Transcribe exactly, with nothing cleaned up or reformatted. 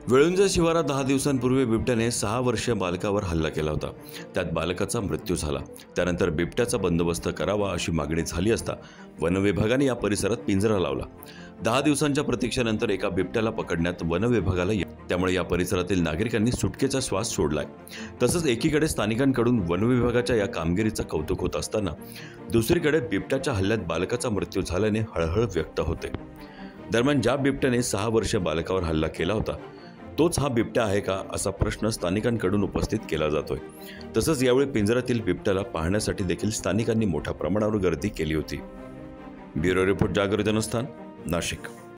वेळुंज शिवारात दहा दिवसांपूर्वी बिबट्याने सहा वर्षीय बालकावर हल्ला केला होता। त्यात बालकाचा मृत्यू झाला। त्यानंतर बिबट्याचा बंदोबस्त करावा अशी मागणी झाली असता वन विभागाने या परिसरात पिंजरा लावला। दहा दिवसांच्या प्रतीक्षेनंतर एका बिबट्याला पकडण्यात वन विभागाला यश, त्यामुळे या परिसरातील नागरिकांनी सुटकेचा श्वास सोडलाय। तसंच एकीकडे स्थानिकांकडून वन विभागाच्या या कामगिरीचं कौतुक होत असताना दुसरीकडे बिबट्याच्या हल्ल्यात बालकाचा मृत्यू झाल्याने हळहळ व्यक्त होते। दरम्यान ज्या बिबट्याने सहा वर्षीय बालकावर हल्ला केला होता तोच हा बिबट्या आहे का असा प्रश्न स्थानिकांकडून उपस्थित केला जातोय। तसंच यावेळी पिंजऱ्यातील बिबट्याला पाहण्यासाठी देखील स्थानिकांनी मोठ्या प्रमाणावर गर्दी केली होती। ब्युरो रिपोर्ट, जागृत जनस्थान, नाशिक।